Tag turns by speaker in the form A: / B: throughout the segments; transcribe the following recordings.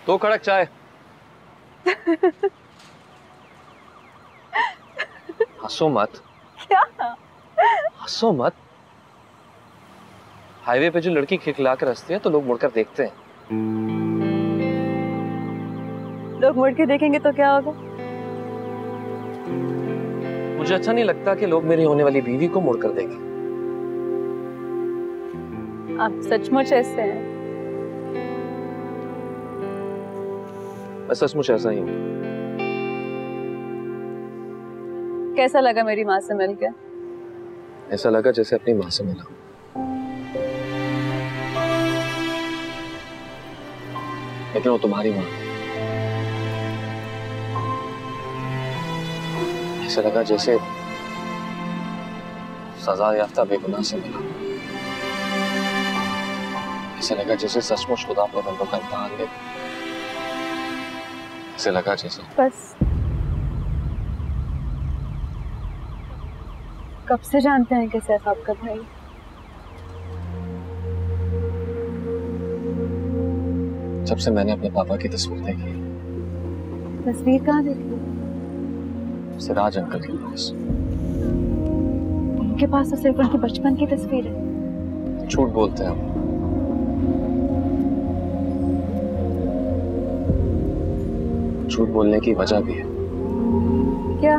A: दो कड़क चाय। हंसो मत।
B: क्या?
A: हंसो मत। हाईवे पे जो लड़की खिलखिला कर हंसती है तो लोग मुड़कर देखते हैं।
B: लोग मुड़ के देखेंगे तो क्या होगा?
A: मुझे अच्छा नहीं लगता कि लोग मेरी होने वाली बीवी को मुड़कर देखें।
B: आप सचमुच ऐसे हैं?
A: मैं सचमुच ऐसा ही हूँ।
B: कैसा लगा मेरी माँ से मिलकर?
A: ऐसा लगा जैसे अपनी माँ से मिला। लेकिन वो तुम्हारी माँ। ऐसा लगा जैसे सजा याफ्ता बेगुनाह से मिला। ऐसा लगा जैसे सचमुच खुदा अपने बंदों का इम्तिहान ले। ऐसे लगा जैसे
B: बस कब से जानते हैं कि सैफ आपका भाई?
A: जब से मैंने अपने पापा की तस्वीर देखी।
B: तस्वीर कहाँ देखी?
A: सिराज अंकल के पास।
B: उनके पास तो सिर्फ उनकी बचपन की तस्वीर है।
A: झूठ बोलते हैं हम। झूठ बोलने की वजह भी है।
B: क्या?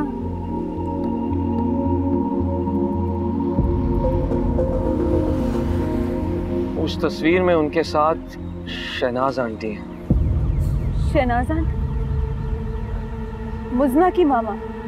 A: उस तस्वीर में उनके साथ शहनाज आंटी है।
B: शहनाज आंटी? मुजना की मामा?